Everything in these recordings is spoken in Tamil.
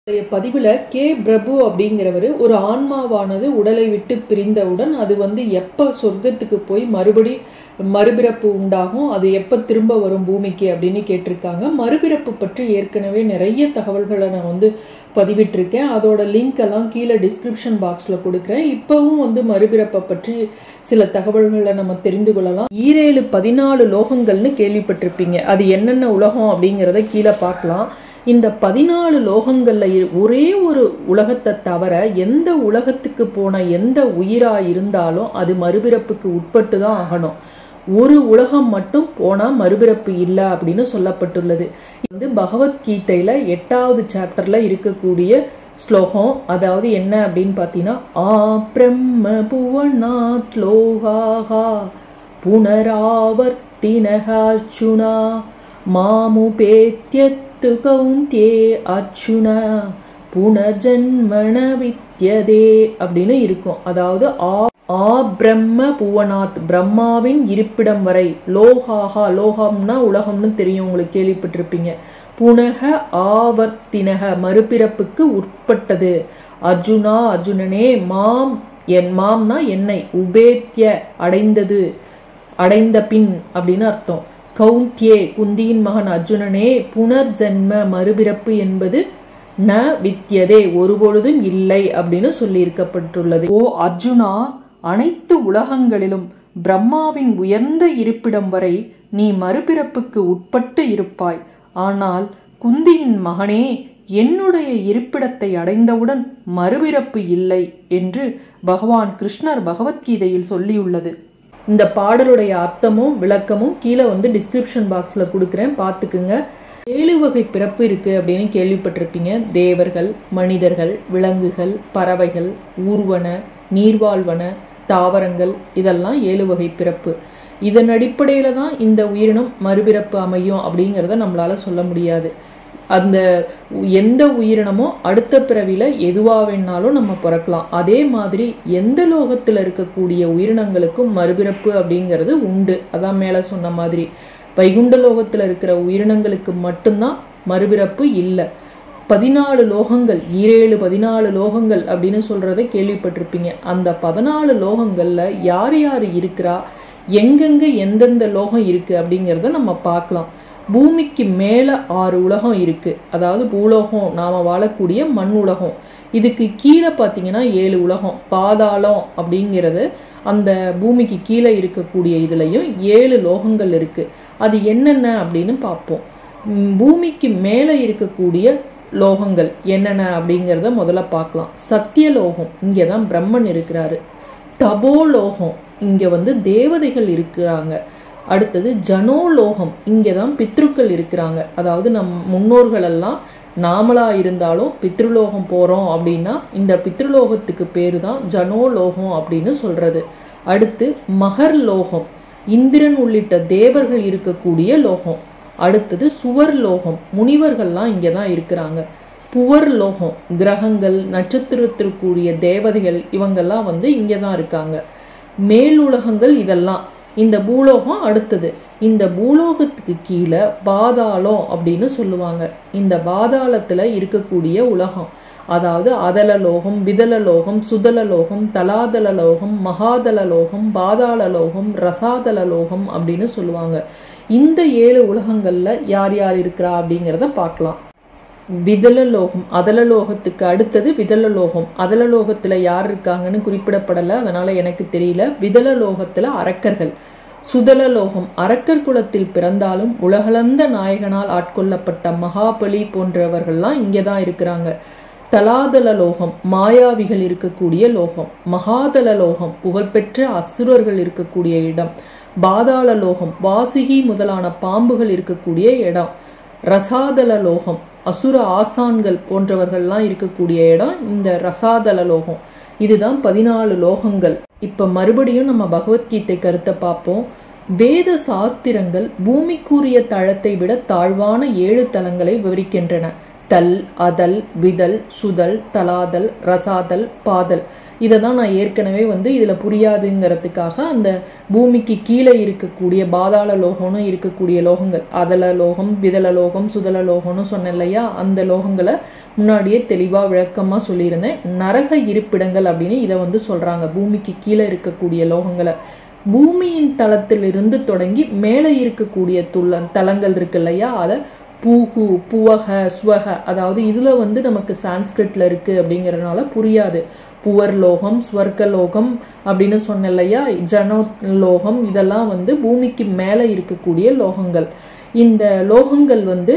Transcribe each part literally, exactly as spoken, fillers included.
பதிவுல கே பிரபு அப்படிங்கிறவர் ஒரு ஆன்மாவானது உடலை விட்டு பிரிந்தவுடன் அது வந்து எப்ப சொர்க்கத்துக்கு போய் மறுபடி மறுபிறப்பு உண்டாகும், அது எப்ப திரும்ப வரும் பூமிக்கு அப்படின்னு கேட்டிருக்காங்க. மறுபிறப்பு பற்றி ஏற்கனவே நிறைய தகவல்களை நான் வந்து பதிவிட்டிருக்கேன். அதோட லிங்க் எல்லாம் கீழே டிஸ்கிரிப்ஷன் பாக்ஸ்ல கொடுக்குறேன். இப்பவும் வந்து மறுபிறப்பை பற்றி சில தகவல்களை நம்ம தெரிந்து கொள்ளலாம். ஈரேழு பதினாலு லோகங்கள்னு கேள்விப்பட்டிருப்பீங்க. அது என்னென்ன உலகம் அப்படிங்கிறத கீழே பார்க்கலாம். இந்த பதினாலு லோகங்கள்ல ஒரே ஒரு உலகத்தை தவிர எந்த உலகத்துக்கு போன எந்த உயிரா இருந்தாலும் அது மறுபிறப்புக்கு உட்பட்டு தான் ஆகணும். ஒரு உலகம் மட்டும் போனா மறுபிறப்பு இல்லை அப்படின்னு சொல்லப்பட்டுள்ளது. வந்து பகவத்கீதையில எட்டாவது சாப்டர்ல இருக்கக்கூடிய ஸ்லோகம். அதாவது என்ன அப்படின்னு பார்த்தீங்கன்னா, ஆ பிரம்ம புவனாத் லோகாஹா புனராவர்த்தினஹார்ச்சுனா மாமுபேத்யத் கௌந்தே அர்ச்சுனா புனர்ஜன்மண வித்யதே அப்படின்னு இருக்கும். அதாவது ஆ ஆ பிரம்ம புவனாத், பிரம்மாவின் இருப்பிடம் வரை, லோகாஹா, லோகம்னா உலகம்னு தெரியும், உங்களுக்கு கேள்விப்பட்டிருப்பீங்க. புனக ஆவர்த்தினக, மறுபிறப்புக்கு உட்பட்டது. அர்ஜுனா, அர்ஜுனனே, மாம், என் மாம்னா என்னை, உபேத்ய அடைந்தது, அடைந்த பின் அப்படின்னு அர்த்தம். கௌந்தியே, குந்தியின் மகன் அர்ஜுனனே, புனர்ஜன்ம மறுபிறப்பு என்பது ந வித்யதே, ஒருபொழுதும் இல்லை அப்படின்னு சொல்லி இருக்கப்பட்டுள்ளது. ஓ அர்ஜுனா, அனைத்து உலகங்களிலும் பிரம்மாவின் உயர்ந்த இருப்பிடம் வரை நீ மறுபிறப்புக்கு உட்பட்டு இருப்பாய். ஆனால் குந்தியின் மகனே, என்னுடைய இருப்பிடத்தை அடைந்தவுடன் மறுபிறப்பு இல்லை என்று பகவான் கிருஷ்ணர் பகவத்கீதையில் சொல்லியுள்ளது. இந்த பாடலுடைய அர்த்தமும் விளக்கமும் கீழே வந்து டிஸ்கிரிப்ஷன் பாக்ஸ்ல கொடுக்குறேன், பார்த்துக்குங்க. ஏழு வகை பிறப்பு இருக்கு அப்படின்னு கேள்விப்பட்டிருப்பீங்க. தேவர்கள், மனிதர்கள், விலங்குகள், பறவைகள், ஊர்வன, நீர்வாழ்வன, தாவரங்கள், இதெல்லாம் ஏழு வகை பிறப்பு. இதன் அடிப்படையில தான் இந்த உயிரினம் மறுபிறப்பு அமையும் அப்படிங்கிறத நம்மளால சொல்ல முடியாது. அந்த எந்த உயிரினமோ அடுத்த பிறவில எதுவா வேணாலும் நம்ம பிறக்கலாம். அதே மாதிரி எந்த லோகத்துல இருக்கக்கூடிய உயிரினங்களுக்கும் மறுபிறப்பு அப்படிங்கிறது உண்டு. அதான் மேல சொன்ன மாதிரி வைகுண்ட லோகத்துல இருக்கிற உயிரினங்களுக்கு மட்டும்தான் மறுபிறப்பு இல்லை. பதினாலு லோகங்கள், ஈரேழு பதினாலு லோகங்கள் அப்படின்னு சொல்றதை கேள்விப்பட்டிருப்பீங்க. அந்த பதினாலு லோகங்கள்ல யார் யார் இருக்கிறா, எங்கெங்க எந்தெந்த லோகம் இருக்கு அப்படிங்கிறத நம்ம பார்க்கலாம். பூமிக்கு மேல ஆறு உலகம் இருக்கு. அதாவது பூலோகம், நாம வாழக்கூடிய மண் உலகம். இதுக்கு கீழே பார்த்தீங்கன்னா ஏழு உலகம். பாதாளம் அப்படிங்கிறது அந்த பூமிக்கு கீழே இருக்கக்கூடிய இதுலயும் ஏழு லோகங்கள் இருக்கு. அது என்னென்ன அப்படின்னு பார்ப்போம். பூமிக்கு மேலே இருக்கக்கூடிய லோகங்கள் என்னென்ன அப்படிங்கிறத முதல்ல பார்க்கலாம். சத்தியலோகம், இங்கே தான் பிரம்மன் இருக்கிறாரு. தபோலோகம், இங்கே வந்து தேவதைகள் இருக்கிறாங்க. அடுத்தது ஜனோலோகம், இங்கே தான் பித்ருக்கள் இருக்கிறாங்க. அதாவது நம் முன்னோர்கள் எல்லாம் நாமளா இருந்தாலும் பித்ருலோகம் போகிறோம் அப்படின்னா இந்த பித்ருலோகத்துக்கு பேரு தான் ஜனோலோகம் அப்படின்னு சொல்றது. அடுத்து மகர் லோகம், இந்திரன் உள்ளிட்ட தேவர்கள் இருக்கக்கூடிய லோகம். அடுத்தது சுவர் லோகம், முனிவர்கள்லாம் இங்கே தான் இருக்கிறாங்க. புவர் லோகம், கிரகங்கள், நட்சத்திரத்திற்குரிய தேவதைகள், இவங்கெல்லாம் வந்து இங்கே தான் இருக்காங்க. மேலுலகங்கள் இதெல்லாம் இந்த பூலோகம். அடுத்தது இந்த பூலோகத்துக்கு கீழே பாதாளம் அப்படின்னு சொல்லுவாங்க. இந்த பாதாளத்துல இருக்கக்கூடிய உலகம், அதாவது அதல லோகம், விதல லோகம், சுதல லோகம், தலாதல லோகம், மகாதல லோகம், பாதாள லோகம், ரசாதல லோகம் அப்படின்னு சொல்லுவாங்க. இந்த ஏழு உலகங்கள்ல யார் யார் இருக்கிறா அப்படிங்கிறத பார்க்கலாம். விதல லோகம், அதல லோகத்துக்கு அடுத்தது விதல லோகம். அதல லோகத்துல யார் இருக்காங்கன்னு குறிப்பிடப்படலை, அதனால எனக்கு தெரியல. விதல லோகத்துல அரக்கர்கள். சுதல லோகம், அரக்கர் குலத்தில் பிறந்தாலும் உலகளந்த நாயகனால் ஆட்கொள்ளப்பட்ட மகாபலி போன்றவர்கள்லாம் இங்கே தான் இருக்கிறாங்க. தலாதல லோகம், மாயாவிகள் இருக்கக்கூடிய லோகம். மகாதல லோகம், புகழ்பெற்ற அசுரர்கள் இருக்கக்கூடிய இடம். பாதாள லோகம், வாசுகி முதலான பாம்புகள் இருக்கக்கூடிய இடம். ரசாதல லோகம், அசுர ஆசான்கள் போன்றவர்கள்லாம் இருக்கக்கூடிய இடம் இந்த ரசாதல லோகம். இதுதான் பதினாலு லோகங்கள். இப்ப மறுபடியும் நம்ம பகவத்கீதை கருத்தை பார்ப்போம். வேத சாஸ்திரங்கள் பூமிக்குரிய தளத்தை விட தாழ்வான ஏழு தலங்களை விவரிக்கின்றன. தல், அதல், விதல், சுதல், தலாதல், ரசாதல், பாதல். இதை தான் நான் ஏற்கனவே வந்து இதில் புரியாதுங்கிறதுக்காக அந்த பூமிக்கு கீழே இருக்கக்கூடிய பாதாள லோகம்னு இருக்கக்கூடிய லோகங்கள், அதல லோகம், விதல லோகம், சுதல லோகம்னு சொன்னேன் இல்லையா, அந்த லோகங்களை முன்னாடியே தெளிவாக விளக்கமாக சொல்லியிருந்தேன். நரக இருப்பிடங்கள் அப்படின்னு இதை வந்து சொல்கிறாங்க. பூமிக்கு கீழே இருக்கக்கூடிய லோகங்களை பூமியின் தளத்திலிருந்து தொடங்கி மேலே இருக்கக்கூடிய துள்ள தலங்கள் இருக்கு இல்லையா, அதை பூகு, புவக, ஸ்வக, அதாவது இதில் வந்து நமக்கு சான்ஸ்கிரிட்ல இருக்குது அப்படிங்கிறதுனால புரியாது. புவர் லோகம், ஸ்வர்க்க லோகம் அப்படின்னு சொன்ன இல்லையா, ஜனோ லோகம், இதெல்லாம் வந்து பூமிக்கு மேலே இருக்கக்கூடிய லோகங்கள். இந்த லோகங்கள் வந்து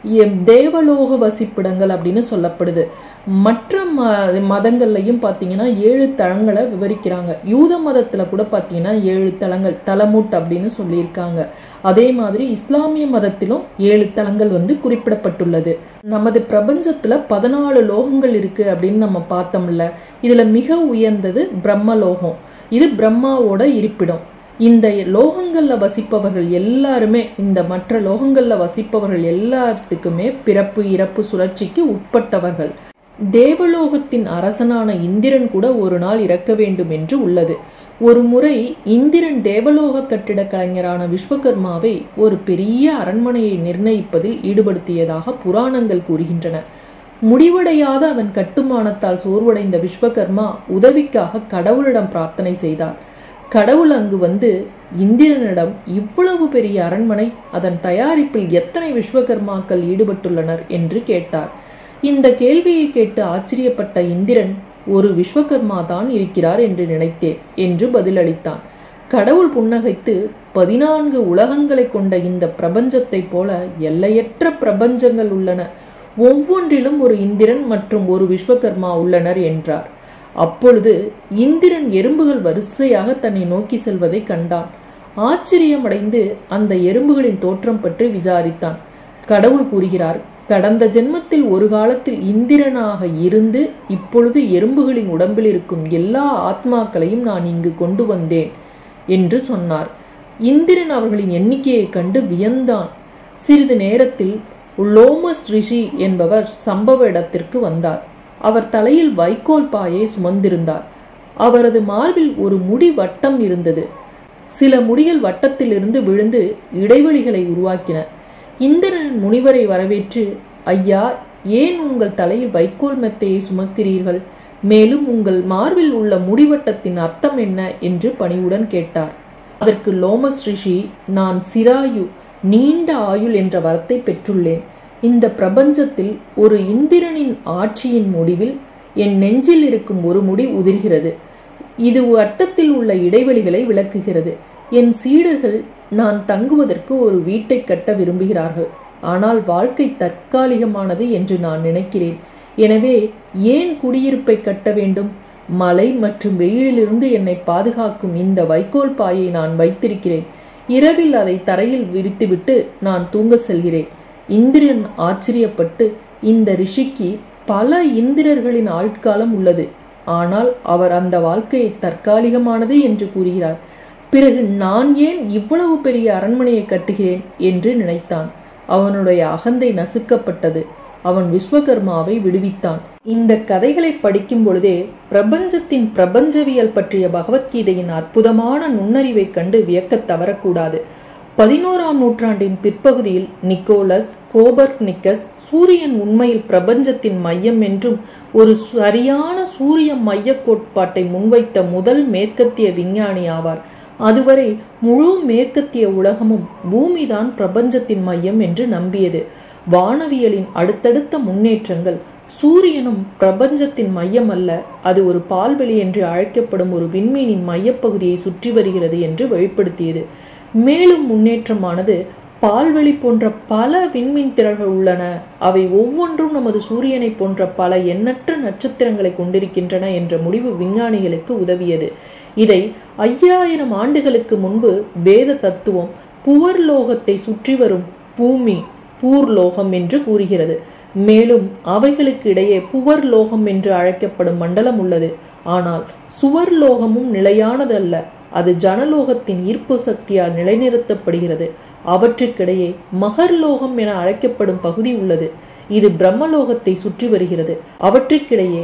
தேவலோக வசிப்பிடங்கள் அப்படின்னு சொல்லப்படுது. மற்ற ம மதங்கள்லையும் பார்த்தீங்கன்னா ஏழு தலங்களை விவரிக்கிறாங்க. யூத மதத்தில் கூட பார்த்தீங்கன்னா ஏழு தலங்கள், தலமுட் அப்படின்னு சொல்லியிருக்காங்க. அதே மாதிரி இஸ்லாமிய மதத்திலும் ஏழு தலங்கள் வந்து குறிப்பிடப்பட்டுள்ளது. நமது பிரபஞ்சத்தில் பதினாலு லோகங்கள் இருக்குது அப்படின்னு நம்ம பார்த்தோம்ல, இதில் மிக உயர்ந்தது பிரம்மலோகம். இது பிரம்மாவோட இருப்பிடம். இந்த லோகங்களில் வசிப்பவர்கள் எல்லாருமே, இந்த மற்ற லோகங்களில் வசிப்பவர்கள் எல்லாத்துக்குமே பிறப்பு இறப்பு சுழற்சிக்கு உட்பட்டவர்கள். தேவலோகத்தின் அரசனான இந்திரன் கூட ஒரு நாள் இறக்க வேண்டும் என்று உள்ளது. ஒரு முறை இந்திரன் தேவலோக கட்டிட கலைஞரான விஸ்வகர்மாவை ஒரு பெரிய அரண்மனையை நிர்ணயிப்பதில் ஈடுபடுத்தியதாக புராணங்கள் கூறுகின்றன. முடிவடையாத அதன் கட்டுமானத்தால் சோர்வடைந்த விஸ்வகர்மா உதவிக்காக கடவுளிடம் பிரார்த்தனை செய்தார். கடவுள் அங்கு வந்து இந்திரனிடம், இவ்வளவு பெரிய அரண்மனை, அதன் தயாரிப்பில் எத்தனை விஸ்வகர்மாக்கள் ஈடுபட்டுள்ளனர் என்று கேட்டார். இந்த கேள்வியை கேட்டு ஆச்சரியப்பட்ட இந்திரன், ஒரு விஸ்வகர்மா தான் இருக்கிறார் என்று நினைத்தேன் என்று பதிலளித்தான். கடவுள் புன்னகைத்து, பதினான்கு உலகங்களை கொண்ட இந்த பிரபஞ்சத்தை போல எல்லையற்ற பிரபஞ்சங்கள் உள்ளன, ஒவ்வொன்றிலும் ஒரு இந்திரன் மற்றும் ஒரு விஸ்வகர்மா உள்ளனர் என்றார். அப்பொழுது இந்திரன் எறும்புகள் வரிசையாக தன்னை நோக்கி செல்வதை கண்டான். ஆச்சரியமடைந்து அந்த எறும்புகளின் தோற்றம் பற்றி விசாரித்தான். கடவுள் கூறுகிறார், கடந்த ஜென்மத்தில் ஒரு காலத்தில் இந்திரனாக இருந்து இப்பொழுது எறும்புகளின் உடம்பில் இருக்கும் எல்லா ஆத்மாக்களையும் நான் இங்கு கொண்டு வந்தேன் என்று சொன்னார். இந்திரன் அவர்களின் எண்ணிக்கையை கண்டு வியந்தான். சிறிது நேரத்தில் லோமஸ் ரிஷி என்பவர் சம்பவ இடத்திற்கு வந்தார். அவர் தலையில் வைக்கோல் பாயை சுமந்திருந்தார். அவரது மார்பில் ஒரு முடி வட்டம் இருந்தது. சில முடிகள் வட்டத்திலிருந்து விழுந்து இடைவெளிகளை உருவாக்கின. இந்திரன் முனிவரை வரவேற்று, ஐயா, ஏன் உங்கள் தலையில் வைக்கோல் மெத்தையை சுமக்கிறீர்கள்? மேலும் உங்கள் மார்பில் உள்ள முடிவட்டத்தின் அர்த்தம் என்ன என்று பணிவுடன் கேட்டார். அதற்கு லோமஸ் ரிஷி, நான் சிராயு, நீண்ட ஆயுள் என்ற வரத்தை பெற்றுள்ளேன். இந்த பிரபஞ்சத்தில் ஒரு இந்திரனின் ஆட்சியின் முடிவில் என் நெஞ்சில் இருக்கும் ஒரு முடி உதிர்கிறது. இது வட்டத்தில் உள்ள இடைவெளிகளை விளக்குகிறது. என் சீடர்கள் நான் தங்குவதற்கு ஒரு வீட்டை கட்ட விரும்புகிறார்கள். ஆனால் வாழ்க்கை தற்காலிகமானது என்று நான் நினைக்கிறேன். எனவே ஏன் குடியிருப்பை கட்ட வேண்டும்? மழை மற்றும் வெயிலிலிருந்து என்னை பாதுகாக்கும் இந்த வைக்கோல் பாயை நான் வைத்திருக்கிறேன். இரவில் அதை தரையில் விரித்துவிட்டு நான் தூங்க செல்கிறேன். இந்திரன் ஆச்சரியப்பட்டு, இந்த ரிஷிக்கு பல இந்திரர்களின் ஆட்காலம் உள்ளது, ஆனால் அவர் அந்த வாழ்க்கையை தற்காலிகமானது என்று கூறுகிறார். பிறகு நான் ஏன் இவ்வளவு பெரிய அரண்மனையை கட்டுகிறேன் என்று நினைத்தான். அவனுடைய அகந்தை நசுக்கப்பட்டது. அவன் விஸ்வகர்மாவை விடுவித்தான். இந்த கதைகளை படிக்கும் பொழுதே பிரபஞ்சத்தின் பிரபஞ்சவியல் பற்றிய பகவத்கீதையின் அற்புதமான நுண்ணறிவை கண்டு வியக்க தவறக்கூடாது. பதினோராம் நூற்றாண்டின் பிற்பகுதியில் நிக்கோலஸ் கோபர்னிக்கஸ் சூரியன் உண்மையில் பிரபஞ்சத்தின் மையம் என்றும் ஒரு சரியான சூரிய மைய கோட்பாட்டை முன்வைத்த முதல் மேற்கத்திய விஞ்ஞானி ஆவார். அதுவரை முழு மேற்கத்திய உலகமும் பூமிதான் பிரபஞ்சத்தின் மையம் என்று நம்பியது. வானவியலின் அடுத்தடுத்த முன்னேற்றங்கள் சூரியனும் பிரபஞ்சத்தின் மையம் அல்ல, அது ஒரு பால்வெளி என்று அழைக்கப்படும் ஒரு விண்மீனின் மையப்பகுதியை சுற்றி வருகிறது என்று வெளிப்படுத்தியது. மேலும் முன்னேற்றமானது, பால்வெளி போன்ற பல விண்மீன் திரள்கள் உள்ளன, அவை ஒவ்வொன்றும் நமது சூரியனை போன்ற பல எண்ணற்ற நட்சத்திரங்களை கொண்டிருக்கின்றன என்ற முடிவு விஞ்ஞானிகளுக்கு உதவியது. இதை ஐயாயிரம் ஆண்டுகளுக்கு முன்பு வேத தத்துவம் புவர்லோகத்தை சுற்றி வரும் பூமி பூர்லோகம் என்று கூறுகிறது. மேலும் அவைகளுக்கு இடையே புவர்லோகம் என்று அழைக்கப்படும் மண்டலம் உள்ளது. ஆனால் சுவர்லோகமும் நிலையானது அல்ல, அது ஜனலோகத்தின் ஈர்ப்பு சக்தியால் நிலைநிறுத்தப்படுகிறது. அவற்றுக்கிடையே மகர்லோகம் என அழைக்கப்படும் பகுதி உள்ளது. இது பிரம்மலோகத்தை சுற்றி வருகிறது. அவற்றுக்கிடையே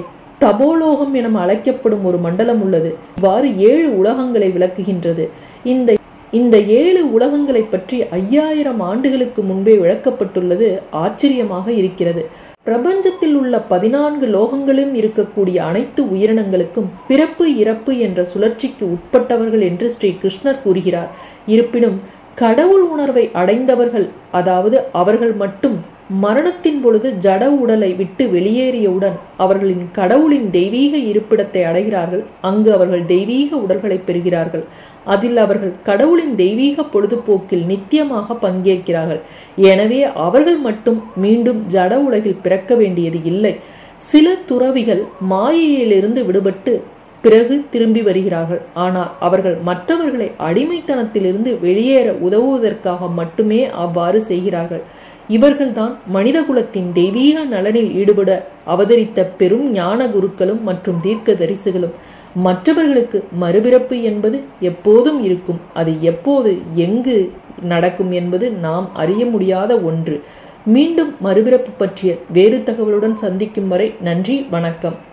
தபோலோகம் என அழைக்கப்படும் ஒரு மண்டலம் உள்ளது. இவ்வாறு ஏழு உலகங்களை விளக்குகின்றது. இந்த இந்த ஏழு உலகங்களை பற்றி ஐயாயிரம் ஆண்டுகளுக்கு முன்பே விளக்கப்பட்டுள்ளது ஆச்சரியமாக இருக்கிறது. பிரபஞ்சத்தில் உள்ள பதினான்கு லோகங்களிலும் இருக்கக்கூடிய அனைத்து உயிரினங்களுக்கும் பிறப்பு இறப்பு என்ற சுழற்சிக்கு உட்பட்டவர்கள் என்று ஸ்ரீ கிருஷ்ணர் கூறுகிறார். இருப்பினும் கடவுள் உணர்வை அடைந்தவர்கள், அதாவது அவர்கள் மட்டும் மரணத்தின் பொழுது ஜட உடலை விட்டு வெளியேறியவுடன் அவர்களின் கடவுளின் தெய்வீக இருப்பிடத்தை அடைகிறார்கள். அங்கு அவர்கள் தெய்வீக உடல்களை பெறுகிறார்கள். அதில் அவர்கள் கடவுளின் தெய்வீக பொழுதுபோக்கில் நித்தியமாக பங்கேற்கிறார்கள். எனவே அவர்கள் மட்டும் மீண்டும் ஜட உலகில் பிறக்க வேண்டியது இல்லை. சில துறவிகள் மாயையிலிருந்து விடுபட்டு பிறகு திரும்பி வருகிறார்கள். ஆனால் அவர்கள் மற்றவர்களை அடிமைத்தனத்திலிருந்து வெளியேற உதவுவதற்காக மட்டுமே அவ்வாறு செய்கிறார்கள். இவர்கள்தான் மனித குலத்தின் தெய்வீக நலனில் ஈடுபட அவதரித்த பெரும் ஞான குருக்களும் மற்றும் தீர்க்க தரிசிகளும். மற்றவர்களுக்கு மறுபிறப்பு என்பது எப்போதும் இருக்கும். அது எப்போது எங்கு நடக்கும் என்பது நாம் அறிய முடியாத ஒன்று. மீண்டும் மறுபிறப்பு பற்றிய வேறு தகவலுடன் சந்திக்கும் வரை நன்றி, வணக்கம்.